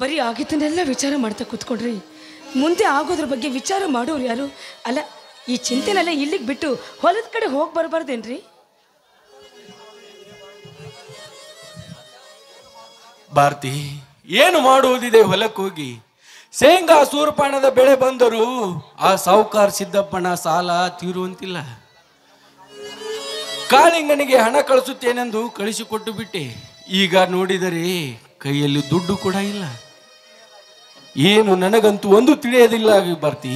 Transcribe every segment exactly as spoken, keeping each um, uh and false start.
ಬರೀ ಆಗಿದ್ದನ್ನೆಲ್ಲ ವಿಚಾರ ಮಾಡ್ತಾ ಕೂತ್ಕೊಂಡ್ರಿ ಮುಂದೆ ಆಗೋದ್ರ ಬಗ್ಗೆ ವಿಚಾರ ಮಾಡೋರು ಯಾರು? ಅಲ್ಲ, ಈ ಚಿಂತೆನೆಲ್ಲ ಇಲ್ಲಿಗೆ ಬಿಟ್ಟು ಹೊಲದ ಕಡೆ ಹೋಗಿ ಬರಬಾರ್ದೇನ್ರಿ? ಭಾರತಿ, ಏನು ಮಾಡುವುದಿದೆ ಹೊಲಕ್ಕೆ ಹೋಗಿ? ಶೇಂಗಾ ಸೂರ್ಪಾಣದ ಬೆಳೆ ಬಂದರೂ ಆ ಸಾಹುಕಾರ ಸಿದ್ದಪ್ಪನ ಸಾಲ ತೀರುವಂತಿಲ್ಲ. ಕಾಳಿಂಗನಿಗೆ ಹಣ ಕಳಿಸುತ್ತೇನೆಂದು ಕಳಿಸಿಕೊಟ್ಟು ಬಿಟ್ಟೆ. ಈಗ ನೋಡಿದರೆ ಕೈಯಲ್ಲಿ ದುಡ್ಡು ಕೂಡ ಇಲ್ಲ. ಏನು ನನಗಂತೂ ಒಂದು ತಿಳಿಯೋದಿಲ್ಲ ಭಾರತಿ.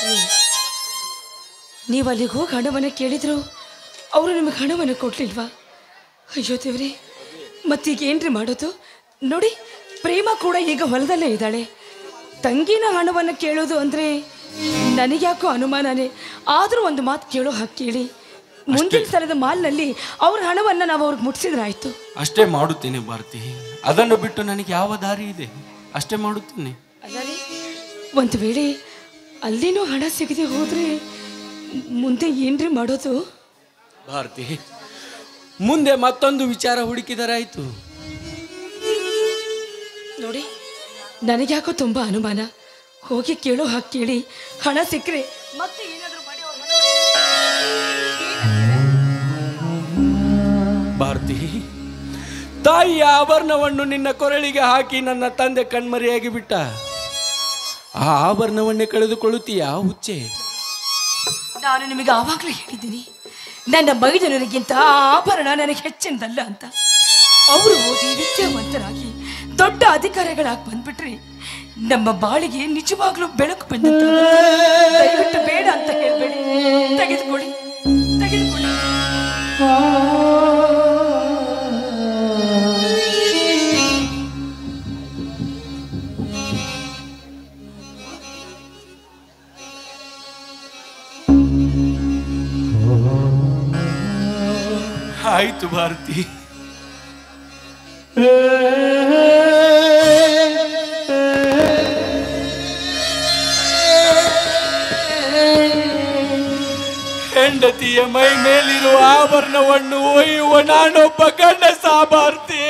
ನೀವು ಅಲ್ಲಿಗೆ ಹೋಗಿ ಹಣವನ್ನು ಕೇಳಿದ್ರು ಅವರು ನಿಮಗೆ ಹಣವನ್ನು ಕೊಡ್ಲಿಲ್ವಾ? ಅಯ್ಯೋ ದೇವ್ರಿ, ಮತ್ತೀಗ ಏನ್ರಿ ಮಾಡೋದು? ನೋಡಿ, ಪ್ರೇಮ ಕೂಡ ಈಗ ಹೊಲದಲ್ಲೇ ಇದ್ದಾಳೆ. ತಂಗಿನ ಹಣವನ್ನು ಕೇಳೋದು ಅಂದರೆ ನನಗ್ಯಾಕೋ ಅನುಮಾನನೇ. ಆದರೂ ಒಂದು ಮಾತು ಕೇಳೋ ಹಾಕಿ ಕೇಳಿ, ಮುಂದಿನ ಸಲದ ಮಾಲ್ನಲ್ಲಿ ಅವ್ರ ಹಣವನ್ನು ನಾವು ಅವ್ರಿಗೆ ಮುಟ್ಟಿಸಿದ್ರೆ ಆಯ್ತು. ಅಷ್ಟೇ ಮಾಡುತ್ತೇನೆ ಭಾರತಿ. ಅದನ್ನು ಬಿಟ್ಟು ನನಗೆ ಯಾವ ದಾರಿ ಇದೆ? ಅಷ್ಟೇ ಮಾಡುತ್ತೇನೆ. ಅಲ್ಲರಿ, ಒಂದು ವೇಳೆ ಅಲ್ಲಿನೂ ಹಣ ಸಿಗದೆ ಹೋದ್ರೆ ಮುಂದೆ ಏನ್ರಿ ಮಾಡೋದು? ಭಾರತಿ, ಮುಂದೆ ಮತ್ತೊಂದು ವಿಚಾರ ಹುಡುಕಿದರಾಯ್ತು. ನೋಡಿ, ನನಗ್ಯಾಕೋ ತುಂಬ ಅನುಮಾನ. ಹೋಗಿ ಕೇಳೋ ಹಾಕಿ ಕೇಳಿ, ಹಣ ಸಿಕ್ಕರೆ ಮತ್ತೆ ಏನಾದರೂ ಮಾಡಿ ಅವ್ರ ಹಣ. ಭಾರತಿ, ತಾಯಿಯ ಆಭರಣವನ್ನು ನಿನ್ನ ಕೊರಳಿಗೆ ಹಾಕಿ ನನ್ನ ತಂದೆ ಕಣ್ಮರೆಯಾಗಿ ಬಿಟ್ಟ. ಆ ಆಭರಣವನ್ನೇ ಕಳೆದುಕೊಳ್ಳುತ್ತೀಯಾ ಹುಚ್ಚೆ? ನಾನು ನಿಮಗೆ ಆವಾಗಲೇ ಹೇಳಿದ್ದೀನಿ, ನನ್ನ ಮೈದನರಿಗಿಂತ ಆ ಆಭರಣ ನನಗೆ ಹೆಚ್ಚಿನದಲ್ಲ ಅಂತ. ಅವರು ಓದಿ ವಿದ್ಯಾವಂತರಾಗಿ ದೊಡ್ಡ ಅಧಿಕಾರಿಗಳಾಗಿ ಬಂದ್ಬಿಟ್ರಿ ನಮ್ಮ ಬಾಳಿಗೆ ನಿಜವಾಗ್ಲೂ ಬೆಳಕು ಬಂದಂತ. ದಯವಿಟ್ಟು ಬೇಡ ಅಂತ ಹೇಳ್ಬೇಡಿ, ತೆಗೆದುಕೊಳ್ಳಿ ತೆಗೆದುಕೊಳ್ಳಿ. ಆಯ್ತು ಭಾರತಿ. ಹೆಂಡತಿಯ ಮೈ ಮೇಲಿರುವ ಆಭರಣವನ್ನು ಒಯ್ಯುವ ನಾನೊಬ್ಬ ಗಂಡಸ ಭಾರತಿ.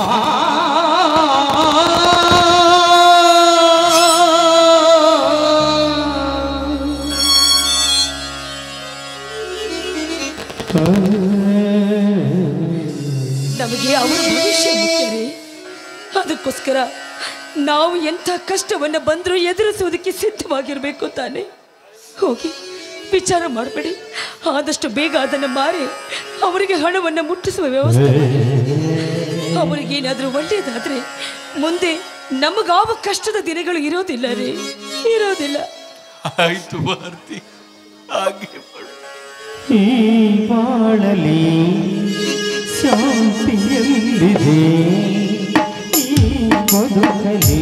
ನಮಗೆ ಅವರ ಭವಿಷ್ಯ ಮುಖ್ಯರೇ. ಅದಕ್ಕೋಸ್ಕರ ನಾವು ಎಂಥ ಕಷ್ಟವನ್ನು ಬಂದರೂ ಎದುರಿಸುವುದಕ್ಕೆ ಸಿದ್ಧವಾಗಿರಬೇಕು ತಾನೆ. ಹೋಗಿ ವಿಚಾರ ಮಾಡಬೇಡಿ, ಆದಷ್ಟು ಬೇಗ ಅದನ್ನು ಮಾರಿ ಅವರಿಗೆ ಹಣವನ್ನು ಮುಟ್ಟಿಸುವ ವ್ಯವಸ್ಥೆ. ಅವರಿಗೇನಾದರೂ ಒಳ್ಳೆಯದಾದರೆ ಮುಂದೆ ನಮಗಾವ ಕಷ್ಟದ ದಿನಗಳು ಇರೋದಿಲ್ಲ ರೀ, ಇರೋದಿಲ್ಲ. ಆಯ್ತು ಭಾರತಿ, ಹಾಗೆ ಈ ಬಾಳಲಿ ಶಾಂತಿಯಲ್ಲಿದೆ, ಈ ಬದುಕಲಿ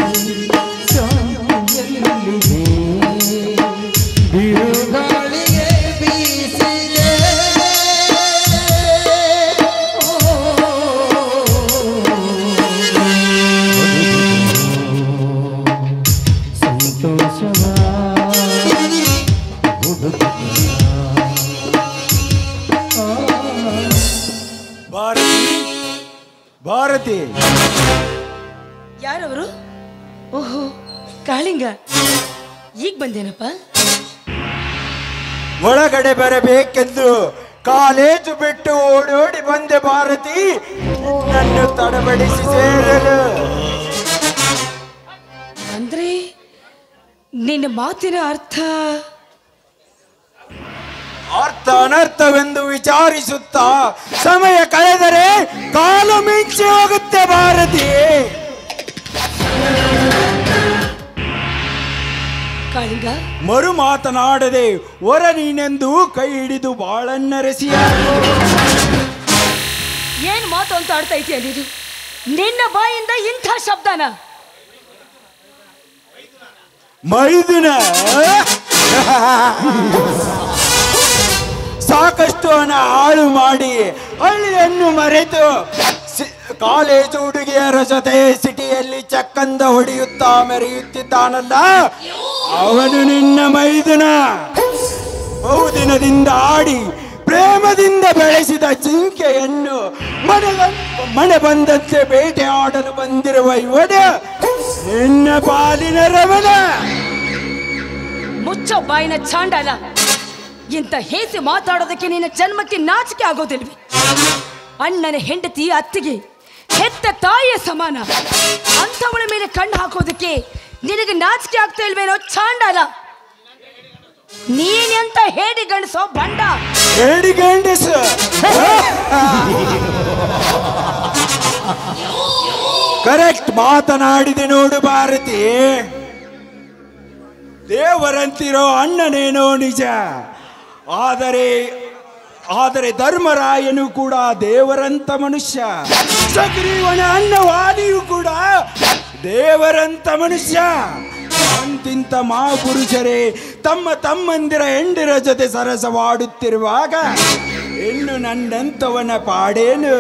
ಶಾಂತಿಯಲ್ಲಿದೆ. ಬಿರುಗಾಳಿಗೆ ಬೀಸಿದೆ ಸಂತೋಷವ ಭಾರತಿ. ಭಾರತಿ, ಯಾರವರು? ಓಹೋ, ಕಾಳಿಂಗ, ಈಗ ಬಂದೇನಪ್ಪ. ಒಳಗಡೆ ಬರಬೇಕೆಂದು ಕಾಲೇಜು ಬಿಟ್ಟು ಓಡೋಡಿ ಬಂದೆ ಭಾರತಿ, ನನ್ನು ತಡಬಡಿಸಿ ಸೇರಲು. ಅಂದ್ರೆ ನಿನ್ನ ಮಾತಿನ ಅರ್ಥ? ಅರ್ಥ ಅನರ್ಥವೆಂದು ವಿಚಾರಿಸುತ್ತಾ ಸಮಯ ಕಳೆದರೆ ಕಾಲು ಮಿಂಚಿ ಹೋಗುತ್ತೆ ಭಾರತಿ. ಕಾಳಿಂಗ, ಮರು ಮಾತನಾಡದೆ ಹೊರ ನೀನೆಂದು ಕೈ ಹಿಡಿದು ಬಾಳನ್ನರೆಸಿಯ. ಏನ್ ಮಾತು ಅಂತ ಆಡ್ತಾ ಇದೆಯಾ ನೀನು? ನಿನ್ನ ಬಾಯಿಂದ ಇಂಥ ಶಬ್ದನ? ಮೈದುನ ಸಾಕಷ್ಟು ಹಣ ಹಾಳು ಮಾಡಿ ಹಳ್ಳಿಯನ್ನು ಮರೆತು ಕಾಲೇಜು ಹುಡುಗಿಯರ ಜೊತೆ ಸಿಟಿಯಲ್ಲಿ ಚಕ್ಕಂದ ಹೊಡೆಯುತ್ತಾ ಮೆರೆಯುತ್ತಿದ್ದಾನಲ್ಲ, ಅವನು ನಿನ್ನ ಮೈದುನ. ಬಹುದಿನದಿಂದ ಆಡಿ ಪ್ರೇಮದಿಂದ ಬೆಳೆಸಿದ ಜಿಂಕೆಯನ್ನು ಮನೆ ಮನೆ ಬಂದಂತೆ ಬೇಟೆ ಆಡಲು ಬಂದಿರುವ ಇವನ ನಿನ್ನ ಪಾಲಿನ ರಮಣ. ಮುಚ್ಚೋ ಬಾಯಿನ ಚಾಂಡಾಲ. ಇಂಥ ಹೇಸಿ ಮಾತಾಡೋದಕ್ಕೆ ನಿನ್ನ ಜನ್ಮಕ್ಕೆ ನಾಚಿಕೆ ಆಗೋದಿಲ್ವಿ? ಅಣ್ಣನ ಹೆಂಡತಿ ಅತ್ತಿಗೆ ಹೆತ್ತ ತಾಯಿಯ ಸಮಾನ. ಅಂಥವಳ ಮೇಲೆ ಕಣ್ಣು ಹಾಕೋದಕ್ಕೆ ನಿನಗೆ ನಾಚಿಕೆ ಆಗ್ತಾ ಇಲ್ವೇನೋ ಚಾಂಡಾಲ? ನೀನೆಂತ ಹೇಡಿ ಗಂಡಸೋ ಬಂಡ? ಹೇಡಿ ಗಂಡಸ ಕರೆಕ್ಟ್ ಮಾತನಾಡಿದೆ ನೋಡು ಭಾರತಿ. ದೇವರಂತಿರೋ ಅಣ್ಣನೇನೋ ನಿಜ, ಆದರೆ ಆದರೆ ಧರ್ಮರಾಯನು ಕೂಡ ದೇವರಂತ ಮನುಷ್ಯ. ಸುಗ್ರೀವನ ಅಣ್ಣ ವಾಲಿಯು ಕೂಡ ದೇವರಂತ ಮನುಷ್ಯ. ಅಂತಿಂತ ಮಹಾಪುರುಷರೇ ತಮ್ಮ ತಮ್ಮಂದಿರ ಹೆಂಡಿರ ಜೊತೆ ಸರಸವಾಡುತ್ತಿರುವಾಗ ಇನ್ನು ನನ್ನಂತವನ ಪಾಡೇನು?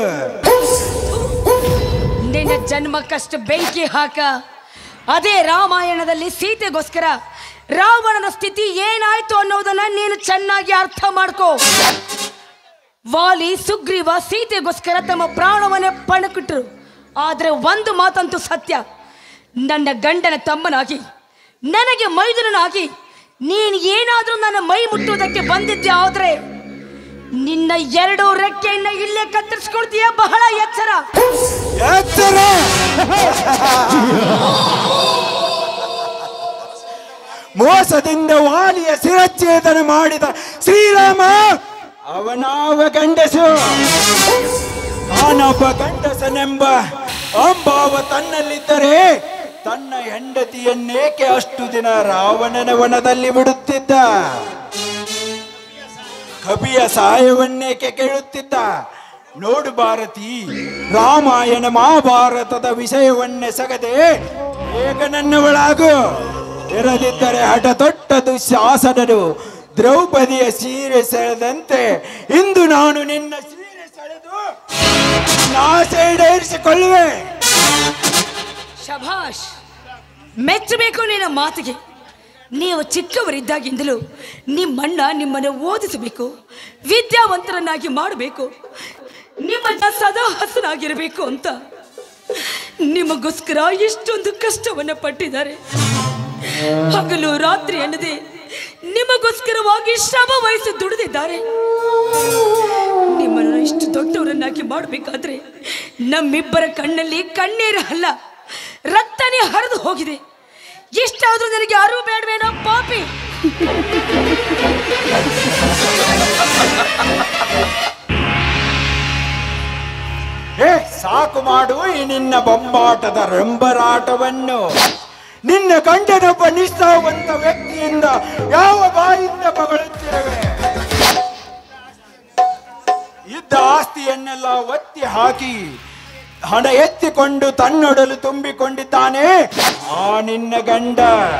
ನಿನ್ನ ಜನ್ಮಕ್ಕಷ್ಟು ಬೆಂಕಿ ಹಾಕ. ಅದೇ ರಾಮಾಯಣದಲ್ಲಿ ಸೀತೆಗೋಸ್ಕರ ರಾವಣನ ಸ್ಥಿತಿ ಏನಾಯ್ತು ಅನ್ನೋದನ್ನ ನೀನು ಚೆನ್ನಾಗಿ ಅರ್ಥ ಮಾಡ್ಕೋ. ವಾಲಿ ಸುಗ್ರೀವ ಸೀತೆಗೋಸ್ಕರ ತಮ್ಮ ಪ್ರಾಣವನ್ನೇ ಪಣಕ್ಕಿಟ್ರು. ಆದ್ರೆ ಒಂದು ಮಾತಂತೂ ಸತ್ಯ, ನನ್ನ ಗಂಡನ ತಮ್ಮನಾಗಿ ನನಗೆ ಮೈದುನನಾಗಿ ನೀನು ಏನಾದ್ರೂ ನನ್ನ ಮೈ ಮುಟ್ಟುವುದಕ್ಕೆ ಬಂದಿದ್ದೆ ಆದ್ರೆ ನಿನ್ನ ಎರಡು ರೆಕ್ಕೆಯನ್ನ ಇಲ್ಲೇ ಕತ್ತರಿಸ್ಕೊಳ್ತೀಯ. ಬಹಳ ಎಚ್ಚರ ಎಚ್ಚರ. ಮೋಸದಿಂದ ವಾಲಿಯ ಶಿರಚ್ಛೇದನ ಮಾಡಿದ ಶ್ರೀರಾಮ ಅವನಾವ ಗಂಡಸು. ಆನೊಬ್ಬ ಗಂಡಸನೆಂಬ ಅಂಬಾವ ತನ್ನಲ್ಲಿದ್ದರೆ ತನ್ನ ಹೆಂಡತಿಯನ್ನೇಕೆ ಅಷ್ಟು ದಿನ ರಾವಣನ ವನದಲ್ಲಿ ಬಿಡುತ್ತಿದ್ದ? ಕವಿಯ ಸಹಾಯವನ್ನೇಕೆ ಕೇಳುತ್ತಿದ್ದ? ನೋಡು ಭಾರತಿ, ರಾಮಾಯಣ ಮಹಾಭಾರತದ ವಿಷಯವನ್ನೆಸಗದೆ ಬೇಗ ನನ್ನವಳಾಗು. ಇರದಿದ್ದರೆ ಹಠ ತೊಟ್ಟ ದುಶ್ಯಾಸನನು ದ್ರೌಪದಿಯ ಸೀರೆ ಸೆಳೆದಂತೆ ಇಂದು ನಾನು ನಿನ್ನ ಸೀರೆ ಸೆಳೆದು ನಾಶ ಈಡೇರಿಸಿಕೊಳ್ಳುವೆ. ಶಭಾಷ್, ಮೆಚ್ಚಬೇಕು ನಿನ್ನ ಮಾತಿಗೆ. ನೀವು ಚಿಕ್ಕವರಿದ್ದಾಗಿಂದಲೂ ನಿಮ್ಮಣ್ಣ ನಿಮ್ಮನ್ನು ಓದಿಸಬೇಕು, ವಿದ್ಯಾವಂತರನ್ನಾಗಿ ಮಾಡಬೇಕು, ನಿಮ್ಮ ಸದಾ ಹಸನಾಗಿರಬೇಕು ಅಂತ ನಿಮಗೋಸ್ಕರ ಎಷ್ಟೊಂದು ಕಷ್ಟವನ್ನು ಪಟ್ಟಿದ್ದಾರೆ. ಹಗಲು ರಾತ್ರಿ ಅನ್ನದೆ ನಿಮಗೋಸ್ಕರವಾಗಿ ಶ್ರಮ ವಹಿಸಿ ದುಡಿದಿದ್ದಾರೆ. ನಿಮ್ಮನ್ನು ಇಷ್ಟು ದೊಡ್ಡವರನ್ನಾಗಿ ಮಾಡಬೇಕಾದ್ರೆ ನಮ್ಮಿಬ್ಬರ ಕಣ್ಣಲ್ಲಿ ಕಣ್ಣೀರು ಅಲ್ಲ, ರಕ್ತನೇ ಹರಿದು ಹೋಗಿದೆ. ಎಷ್ಟಾದ್ರೂ ನನಗೆ ಅರಿವು ಬೇಡವೇನೋ ಪಾಪಿ. ಹೇ, ಸಾಕು ಮಾಡು ಈ ನಿನ್ನ ಬೊಂಬಾಟದ ರಂಬರಾಟವನ್ನು. ನಿನ್ನ ಗಂಡನೊಬ್ಬ ನಿಷ್ಠಾವಂತ ವ್ಯಕ್ತಿಯಿಂದ ಯಾವ ಬಾಯಿಂದ ಬಗಳುತ್ತಿರುವೆ? ಇದ್ದ ಆಸ್ತಿಯನ್ನೆಲ್ಲ ಒತ್ತಿ ಹಾಕಿ ಹಣ ಎತ್ತಿಕೊಂಡು ತನ್ನೊಡಲು ತುಂಬಿಕೊಂಡಿದ್ದಾನೆ ಆ ನಿನ್ನ ಗಂಡ.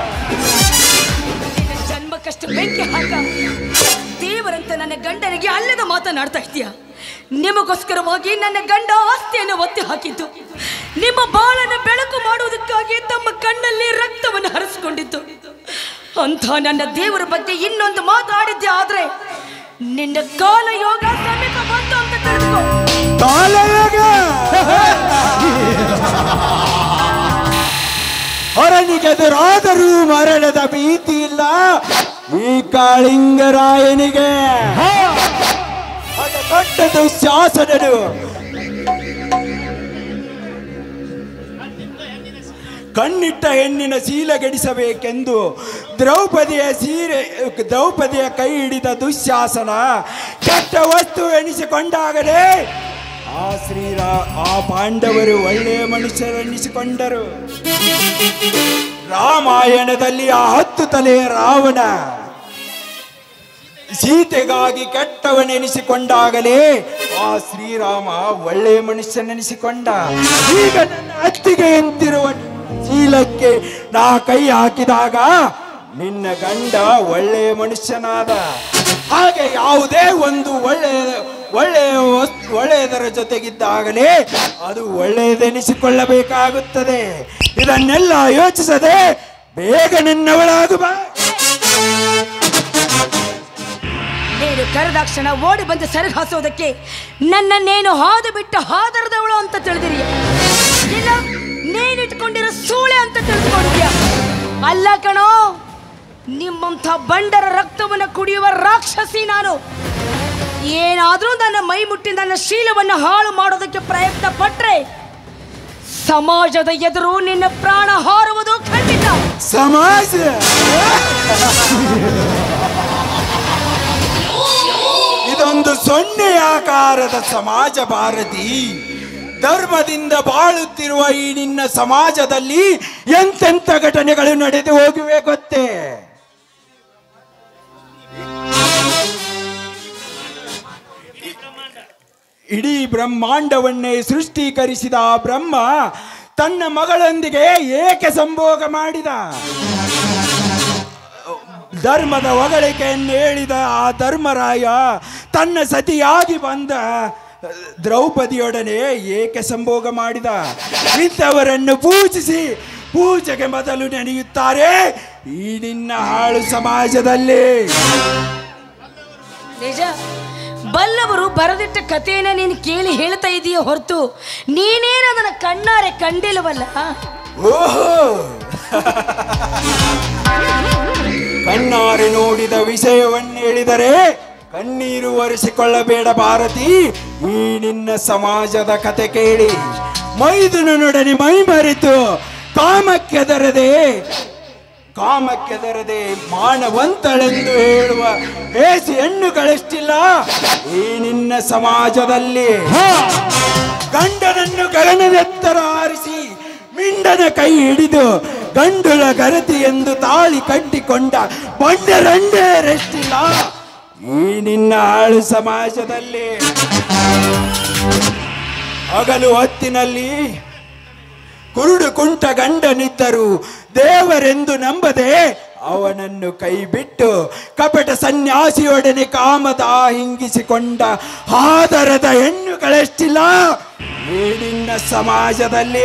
ಜನ್ಮಕ್ಕಷ್ಟು ಬೆಂಕಿ ಹಾಕ. ದೇವರಂತ ನನ್ನ ಗಂಡನಿಗೆ ಅಲ್ಲದ ಮಾತನಾಡ್ತಾ ಇದೀಯ. ನಿಮಗೋಸ್ಕರವಾಗಿ ನನ್ನ ಗಂಡ ಆಸ್ತಿಯನ್ನು ಒತ್ತಿ ಹಾಕಿದ್ದು, ನಿಮ್ಮ ಬಾಳನ್ನು ಬೆಳಕು ಮಾಡುವುದಕ್ಕಾಗಿ ತಮ್ಮ ಕಣ್ಣಲ್ಲಿ ರಕ್ತವನ್ನು ಹರಿಸಿಕೊಂಡಿದ್ದು. ಅಂಥ ನನ್ನ ದೇವರ ಬಗ್ಗೆ ಇನ್ನೊಂದು ಮಾತಾಡಿದ್ದೆ ಆದ್ರೆ ನಿನ್ನ ಕಾಲಯೋಗ ಸಮೀಪ ಬಂತು ಅಂತ ತಿಳಿದುಕೋ. ಕಾಲಯೋಗ ಹೊರನಿಗೆದುರಾದರೂ ಮರಣದ ಭೀತಿ ಇಲ್ಲ ಈ ಕಾಳಿಂಗರಾಯನಿಗೆ. ಅದು ದೊಡ್ಡದು ಶಾಸನನು. ಕಣ್ಣಿಟ್ಟ ಹೆಣ್ಣಿನ ಶೀಲಗೆಡಿಸಬೇಕೆಂದು ದ್ರೌಪದಿಯ ಸೀರೆ ದ್ರೌಪದಿಯ ಕೈ ಹಿಡಿದ ದುಶ್ಯಾಸನ ಕೆಟ್ಟ ವಸ್ತು ಎನಿಸಿಕೊಂಡಾಗಲೇ ಆ ಶ್ರೀರಾ ಆ ಪಾಂಡವರು ಒಳ್ಳೆಯ ಮನುಷ್ಯರೆನಿಸಿಕೊಂಡರು. ರಾಮಾಯಣದಲ್ಲಿ ಆ ಹತ್ತು ತಲೆಯ ರಾವಣ ಸೀತೆಗಾಗಿ ಕೆಟ್ಟವನೆನಿಸಿಕೊಂಡಾಗಲೇ ಆ ಶ್ರೀರಾಮ ಒಳ್ಳೆಯ ಮನುಷ್ಯನೆನಿಸಿಕೊಂಡ. ಈಗ ನನ್ನ ಅತ್ತಿಗೆ ಎಂತಿರುವ ಶೀಲಕ್ಕೆ ನಾ ಕೈ ಹಾಕಿದಾಗ ನಿನ್ನ ಗಂಡ ಒಳ್ಳೆಯ ಮನುಷ್ಯನಾದ. ಹಾಗೆ ಯಾವುದೇ ಒಂದು ಒಳ್ಳೆಯ ಒಳ್ಳೆಯ ಒಳ್ಳೆಯದರ ಜೊತೆಗಿದ್ದಾಗಲೇ ಅದು ಒಳ್ಳೆಯದೆನಿಸಿಕೊಳ್ಳಬೇಕಾಗುತ್ತದೆ. ಇದನ್ನೆಲ್ಲ ಯೋಚಿಸದೆ ಬೇಗ ನಿನ್ನವಳಾಗುವ. ನೀನು ಕರೆದಾಕ್ಷಣ ಓಡಿ ಬಂದು ಸೆರಗು ಹಾಸೋದಕ್ಕೆ ನನ್ನನ್ನೇನು ಹಾದು ಬಿಟ್ಟು ಹಾದರದವಳು ಅಂತ ತಿಳಿದಿರಿ. ಇಲ್ಲ, ನೀನಿಟ್ಕೊಂಡಿರೋ ಸೂಳೆ ಅಂತ ತಿಳ್ಕೊಂಡಿದ್ಯಾ? ಅಲ್ಲ ಕಣೋ, ನಿಮ್ಮಂಥ ಬಂಡರ ರಕ್ತವನ್ನು ಕುಡಿಯುವ ರಾಕ್ಷಸಿ ನಾನು. ಏನಾದರೂ ನನ್ನ ಮೈ ಮುಟ್ಟಿ ನನ್ನ ಶೀಲವನ್ನು ಹಾಳು ಮಾಡೋದಕ್ಕೆ ಪ್ರಯತ್ನ ಪಟ್ರೆ ಸಮಾಜದ ಎದುರು ನಿನ್ನ ಪ್ರಾಣ ಹಾರುವುದು ಖಂಡಿತ. ಸಮಾಜ ಇದೊಂದು ಸೊನ್ನೆ ಆಕಾರದ ಸಮಾಜ ಭಾರತಿ. ಧರ್ಮದಿಂದ ಬಾಳುತ್ತಿರುವ ಈ ನಿನ್ನ ಸಮಾಜದಲ್ಲಿ ಎಂತೆಂಥ ಘಟನೆಗಳು ನಡೆದು ಹೋಗಿವೆ ಗೊತ್ತೇ? ಇಡೀ ಬ್ರಹ್ಮಾಂಡವನ್ನೇ ಸೃಷ್ಟೀಕರಿಸಿದ ಆ ಬ್ರಹ್ಮ ತನ್ನ ಮಗಳೊಂದಿಗೆ ಏಕೆ ಸಂಭೋಗ ಮಾಡಿದ? ಧರ್ಮದ ಹೊಗಳಿಕೆಯನ್ನು ಹೇಳಿದ ಆ ಧರ್ಮರಾಯ ತನ್ನ ಸತಿಯಾಗಿ ಬಂದ ದ್ರೌಪದಿಯೊಡನೆ ಏಕೆ ಸಂಭೋಗ ಮಾಡಿದ? ಇಂಥವರನ್ನು ಪೂಜಿಸಿ ಪೂಜೆಗೆ ಮೊದಲು ನೆನೆಯುತ್ತಾರೆ ಈ ನಿನ್ನ ಹಾಳು ಸಮಾಜದಲ್ಲಿ. ನಿಜ, ಬಲ್ಲವರು ಬರೆದಿಟ್ಟ ಕಥೆಯನ್ನ ನೀನು ಕೇಳಿ ಹೇಳ್ತಾ ಇದೀಯ ಹೊರತು ನೀನೇನ ಅದನ್ನ ಕಣ್ಣಾರೆ ಕಂಡಿಲ್ಲವಲ್ಲ. ಓಹೋ, ಕಣ್ಣಾರೆ ನೋಡಿದ ವಿಷಯವನ್ನು ಹೇಳಿದರೆ ಕಣ್ಣೀರು ಒರೆಸಿಕೊಳ್ಳಬೇಡ ಭಾರತಿ. ಈ ನಿನ್ನ ಸಮಾಜದ ಕತೆ ಕೇಳಿ ಮೈದುನನೊಡನೆ ಮೈ ಮರೆತು ಕಾಮಕ್ಕೆದರದೆ ಕಾಮಕ್ಕೆದರದೆ ಮಾನವಂತಳೆಂದು ಹೇಳುವ ಹೇಸಿ ಹೆಣ್ಣುಗಳೆಷ್ಟಿಲ್ಲ ಈ ನಿನ್ನ ಸಮಾಜದಲ್ಲಿ. ಗಂಡನನ್ನು ಗಗನದೆತ್ತರ ಹಾರಿಸಿ ಮಿಂಡನ ಕೈ ಹಿಡಿದು ಗಂಡುಳ ಗರತಿ ಎಂದು ತಾಳಿ ಕಟ್ಟಿಕೊಂಡ ಬಂಡರಂಡೇರೆಷ್ಟಿಲ್ಲ ಈ ನಿನ್ನ ಹಾಳು ಸಮಾಜದಲ್ಲಿ. ಹಗಲು ಹೊತ್ತಿನಲ್ಲಿ ಕುರುಡು ಕುಂಟ ಗಂಡನಿದ್ದರು ದೇವರೆಂದು ನಂಬದೆ ಅವನನ್ನು ಕೈ ಬಿಟ್ಟು ಕಪಟ ಸನ್ಯಾಸಿಯೊಡನೆ ಕಾಮದ ಹಿಂಗಿಸಿಕೊಂಡ ಆದರದ ಹೆಣ್ಣುಗಳೆಷ್ಟಿಲ್ಲ ಈ ನಿನ್ನ ಸಮಾಜದಲ್ಲಿ.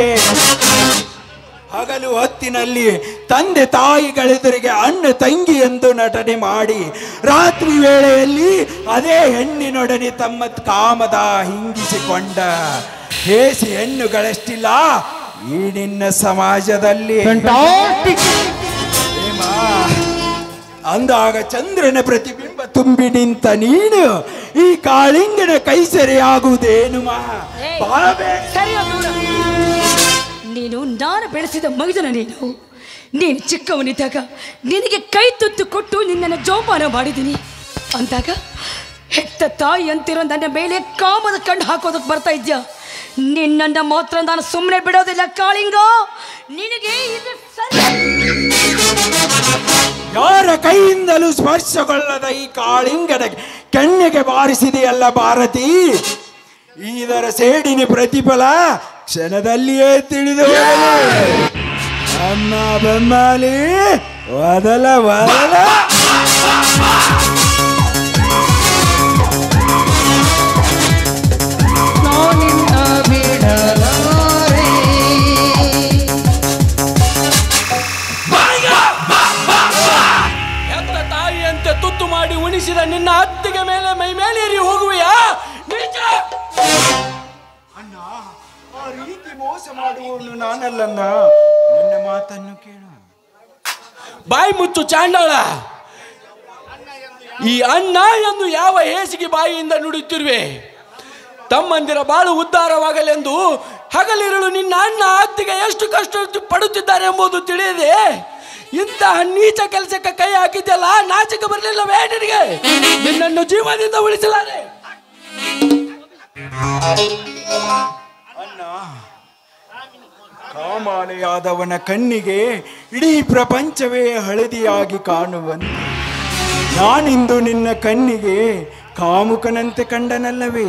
ಹಗಲು ಹೊತ್ತಿನಲ್ಲಿ ತಂದೆ ತಾಯಿಗಳೆದುರಿಗೆ ಅಣ್ಣ ತಂಗಿ ಎಂದು ನಟನೆ ಮಾಡಿ ರಾತ್ರಿ ವೇಳೆಯಲ್ಲಿ ಅದೇ ಹೆಣ್ಣಿನೊಡನೆ ತಮ್ಮ ಕಾಮದ ಹಿಂಗಿಸಿಕೊಂಡ ಹೇಸಿ ಹೆಣ್ಣುಗಳೆಷ್ಟಿಲ್ಲ ಈ ನಿನ್ನ ಸಮಾಜದಲ್ಲಿ. ಅಂದಾಗ ಚಂದ್ರನ ಪ್ರತಿಬಿಂಬ ತುಂಬಿ ನಿಂತ ನೀನು ಈ ಕಾಳಿಂಗನ ಕೈಸೆರೆಯಾಗುವುದೇನು ಮಾ? ನೀನು ನಾನು ಬೆಳೆಸಿದ ಮೈದನ. ನೀನು ನೀನು ಚಿಕ್ಕವನಿದ್ದಾಗ ನಿನಗೆ ಕೈ ತುತ್ತು ಕೊಟ್ಟು ನಿನ್ನನ್ನು ಜೋಪಾನ ಮಾಡಿದ್ದೀನಿ ಅಂದಾಗ ಹೆತ್ತ ತಾಯಿ ಅಂತಿರೋ ನನ್ನ ಮೇಲೆ ಕಾಮದ ಕಣ್ಣು ಹಾಕೋದಕ್ಕೆ ಬರ್ತಾ ಇದ್ಯಾ? ನಿನ್ನನ್ನು ಮಾತ್ರ ನಾನು ಸುಮ್ಮನೆ ಬಿಡೋದಿಲ್ಲ ಕಾಳಿಂಗ. ನಿನಗೆ ಇದು ಯಾರ ಕೈಯಿಂದಲೂ ಸ್ಪರ್ಶಗೊಳ್ಳದ ಈ ಕಾಳಿಂಗನ ಕೆನ್ನೆಗೆ ಬಾರಿಸಿದೆಯಲ್ಲ ಭಾರತಿ, ಇದರ ಸೇಡಿನ ಪ್ರತಿಫಲ ಕ್ಷಣದಲ್ಲಿಯೇ ತಿಳಿದು ಅಮ್ಮ ಬೆಂಬಲಿ ವದಲ ವದಲ. ತುತ್ತು ಮಾಡಿ ಉಣಿಸಿದ ನಿನ್ನ ಅತ್ತಿಗೆ ಮೇಲೆ ಮೈ ಮೇಲೆ ಏರಿ ಹೋಗುವೆಯಾ? ಅಣ್ಣ, ಆ ರೀತಿ ಮೋಸ ಮಾಡುವವನು ನಾನಲ್ಲಣ್ಣ. ನನ್ನ ಮಾತನ್ನು ಕೇಳು. ಬಾಯಿ ಮುಚ್ಚು ಚಾಂಡಾಳ. ಈ ಅಣ್ಣ ಎಂದು ಯಾವ ಹೇಸಿಗೆ ಬಾಯಿಯಿಂದ ನುಡಿತಿರುವೆ? ತಮ್ಮಂದಿರ ಬಾಳು ಉದ್ಧಾರವಾಗಲೆಂದು ಹಗಲಿರುಳು ನಿನ್ನ ಅಣ್ಣ ಅತ್ತಿಗೆ ಎಷ್ಟು ಕಷ್ಟ ಪಡುತ್ತಿದ್ದಾರೆ ಎಂಬುದು ತಿಳಿಯದೆ ಇಂತಹ ನೀಚ ಕೆಲಸಕ್ಕೆ ಕೈ ಹಾಕಿದ್ದೆಲ್ಲ ನಾಚಿಕೆ ಬರಲಿಲ್ಲವೇ ನಿನಗೆ? ನಿನ್ನನ್ನು ಜೀವನದಿಂದ ಉಳಿಸಲಾರೆ. ಅಣ್ಣ, ಕಾಮಾಲೆಯಾದವನ ಕಣ್ಣಿಗೆ ಇಡೀ ಪ್ರಪಂಚವೇ ಹಳದಿಯಾಗಿ ಕಾಣುವಂತೆ ನಾನಿಂದು ನಿನ್ನ ಕಣ್ಣಿಗೆ ಕಾಮುಕನಂತೆ ಕಂಡನಲ್ಲವೇ?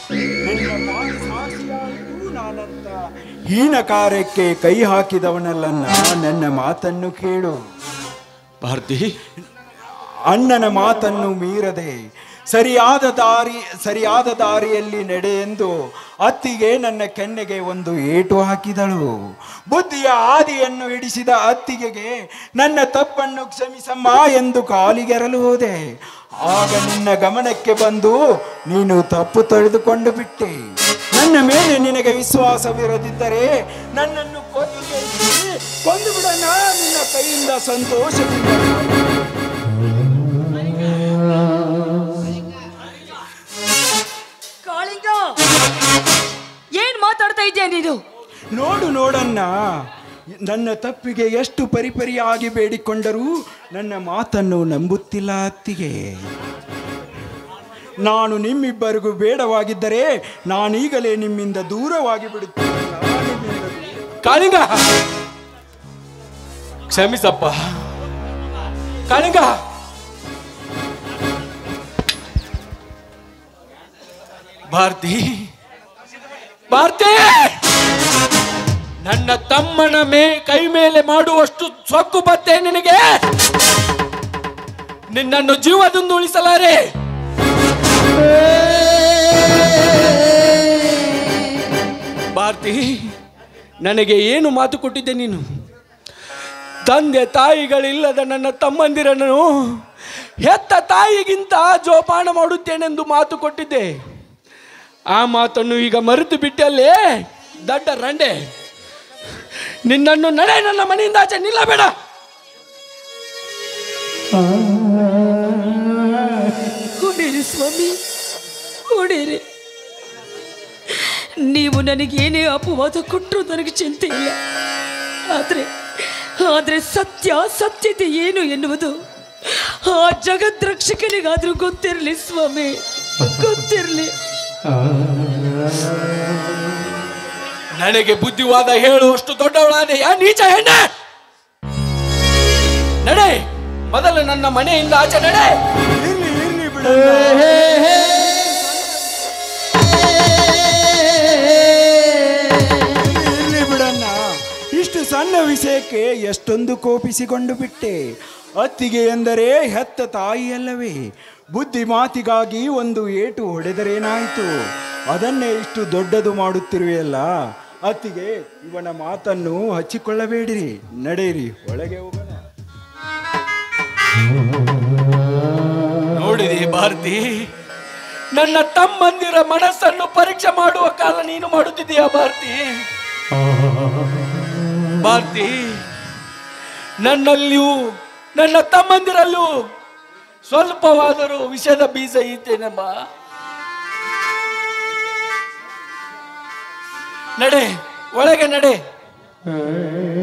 ನಾನಂತ ಹೀನ ಕಾರ್ಯಕ್ಕೆ ಕೈ ಹಾಕಿದವನಲ್ಲನ್ನ. ನನ್ನ ಮಾತನ್ನು ಕೇಳು ಭಾರತಿ. ಅಣ್ಣನ ಮಾತನ್ನು ಮೀರದೆ ಸರಿಯಾದ ದಾರಿ ಸರಿಯಾದ ದಾರಿಯಲ್ಲಿ ನಡೆ ಎಂದು ಅತ್ತಿಗೆ ನನ್ನ ಕೆನ್ನೆಗೆ ಒಂದು ಏಟು ಹಾಕಿದಳು. ಬುದ್ಧಿಯ ಹಾದಿಯನ್ನು ಹಿಡಿಸಿದ ಅತ್ತಿಗೆಗೆ ನನ್ನ ತಪ್ಪನ್ನು ಕ್ಷಮಿಸಮ್ಮ ಎಂದು ಕಾಲಿಗೆರಲು ಹೋದೆ. ಆಗ ನಿನ್ನ ಗಮನಕ್ಕೆ ಬಂದು ನೀನು ತಪ್ಪು ತೊಳೆದುಕೊಂಡು ಬಿಟ್ಟೆ. ನನ್ನ ನನ್ನ ಮೇಲೆ ನಿನಗೆ ವಿಶ್ವಾಸವಿರದಿದ್ದರೆ ನನ್ನನ್ನು ಕೊಂದು ಕೊಂದು ಬಿಡೋಣ ನಿನ್ನ ಕೈಯಿಂದ ಸಂತೋಷದಿಂದ. ಕಾಳಿಂಗ, ಏನ್ ಮಾತಾಡ್ತಾ ಇದೆಯಾ ನೀನು? ನೋಡು ನೋಡಣ್ಣ, ನನ್ನ ತಪ್ಪಿಗೆ ಎಷ್ಟು ಪರಿಪರಿಯಾಗಿ ಬೇಡಿಕೊಂಡರೂ ನನ್ನ ಮಾತನ್ನು ನಂಬುತ್ತಿಲ್ಲ ಅತ್ತಿಗೆ. ನಾನು ನಿಮ್ಮಿಬ್ಬರಿಗೂ ಬೇಡವಾಗಿದ್ದರೆ ನಾನೀಗಲೇ ನಿಮ್ಮಿಂದ ದೂರವಾಗಿ ಬಿಡುತ್ತೇನೆ. ಕಾಳಿಂಗ, ಕ್ಷಮಿಸಪ್ಪ ಕಾಳಿಂಗ. ಭಾರತಿ, ಭಾರತಿ, ನನ್ನ ತಮ್ಮನ ಮೇ ಕೈ ಮೇಲೆ ಮಾಡುವಷ್ಟು ಸೊಕ್ಕು ಬತ್ತೆ ನಿನಗೆ? ನಿನ್ನನ್ನು ಜೀವದಿಂದ ಉಳಿಸಲಾರೆ. ಭಾರತಿ, ನನಗೆ ಏನು ಮಾತು ಕೊಟ್ಟಿದ್ದೆ ನೀನು? ತಂದೆ ತಾಯಿಗಳಿಲ್ಲದ ನನ್ನ ತಮ್ಮಂದಿರನ್ನು ಹೆತ್ತ ತಾಯಿಗಿಂತ ಜೋಪಾನ ಮಾಡುತ್ತೇನೆಂದು ಮಾತು ಕೊಟ್ಟಿದ್ದೆ. ಆ ಮಾತನ್ನು ಈಗ ಮರೆತು ಬಿಟ್ಟಲ್ಲೇ ದಡ್ಡ ರಂಡೆ. ನಿನ್ನನ್ನು ನಡೆ, ನನ್ನ ಮನೆಯಿಂದ ಆಚೆ ನಿಲ್ಲಬೇಡ. ಹೊಡೀರಿ ಸ್ವಾಮಿ, ಹೊಡೀರಿ. ನೀವು ನನಗೇನೇ ಅಪವಾದ ಕೊಟ್ಟರು ನನಗೆ ಚಿಂತೆ ಇಲ್ಲ. ಆದರೆ ಆದರೆ ಸತ್ಯ ಸತ್ಯತೆ ಏನು ಎನ್ನುವುದು ಆ ಜಗದ್ರಕ್ಷಕನಿಗಾದ್ರೂ ಗೊತ್ತಿರಲಿ ಸ್ವಾಮಿ, ಗೊತ್ತಿರಲಿ. ನನಗೆ ಬುದ್ಧಿವಾದ ಹೇಳುವಷ್ಟು ದೊಡ್ಡವಳಾದೆ ಯಾ ನೀಚ ಹೆಣ್ಣೆ. ನಡೆ, ಮೊದಲು ನನ್ನ ಮನೆಯಿಂದ ಆಚೆ ನಡೆ. ಇರ್ಲಿ ಇರ್ಲಿ ಬಿಡ, ಇರ್ಲಿ ಬಿಡಣ್ಣ. ಇಷ್ಟು ಸಣ್ಣ ವಿಷಯಕ್ಕೆ ಎಷ್ಟೊಂದು ಕೋಪಿಸಿಕೊಂಡು ಬಿಟ್ಟೆ. ಅತ್ತಿಗೆ ಎಂದರೆ ಹೆತ್ತ ತಾಯಿಯಲ್ಲವೇ? ಬುದ್ಧಿ ಮಾತಿಗಾಗಿ ಒಂದು ಏಟು ಹೊಡೆದರೇನಾಯಿತು? ಅದನ್ನೇ ಇಷ್ಟು ದೊಡ್ಡದು ಮಾಡುತ್ತಿರುವೆಯಲ್ಲ. ಅತ್ತಿಗೆ, ಇವನ ಮಾತನ್ನು ಹಚ್ಚಿಕೊಳ್ಳಬೇಡಿರಿ, ನಡೆಯಿರಿ, ಒಳಗೆ ಹೋಗೋಣ. ನೋಡಿದೆ ಭಾರತಿ, ನನ್ನ ತಮ್ಮಂದಿರ ಮನಸ್ಸನ್ನು ಪರೀಕ್ಷೆ ಮಾಡುವ ಕಾಲ ನೀನು ಮಾಡುತ್ತಿದ್ದೀಯಾ ಭಾರತಿ? ಭಾರತಿ, ನನ್ನಲ್ಲಿಯೂ ನನ್ನ ತಮ್ಮಂದಿರಲ್ಲೂ ಸ್ವಲ್ಪವಾದರೂ ವಿಷದ ಬೀಜ ಇದ್ದೇನಮ್ಮ. ನಡೆ, ಒಳಗೆ ನಡೆ.